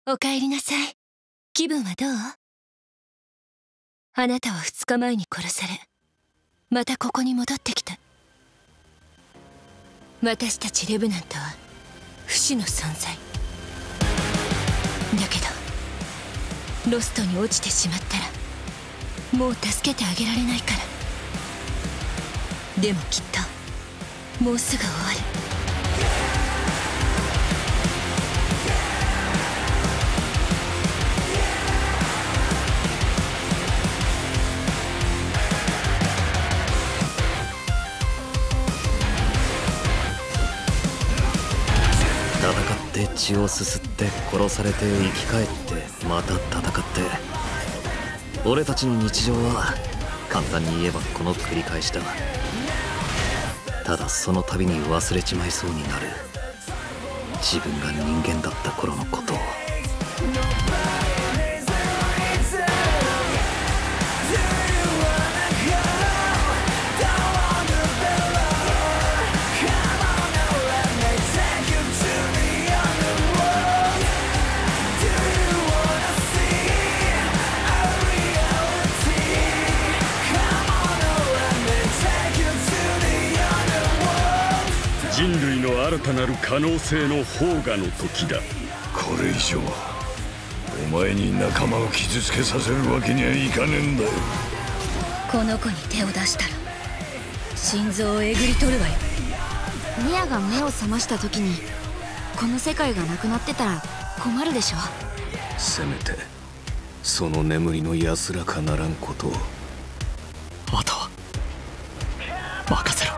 おかえりなさい。気分はどう？あなたは2日前に殺され、またここに戻ってきた。私たちレブナントは不死の存在だけど、ロストに落ちてしまったらもう助けてあげられないから。でもきっともうすぐ終わる。 戦って血をすすって殺されて生き返ってまた戦って、俺たちの日常は簡単に言えばこの繰り返しだ。ただその度に忘れちまいそうになる自分が人間だった頃のことを。 人類の新たなる可能性の萌芽の時だ。 これ以上お前に仲間を傷つけさせるわけにはいかねえんだよ。 この子に手を出したら心臓をえぐり取るわよ。 ミアが目を覚ました時にこの世界がなくなってたら困るでしょ。 せめてその眠りの安らかならんことを。 あとは任せる。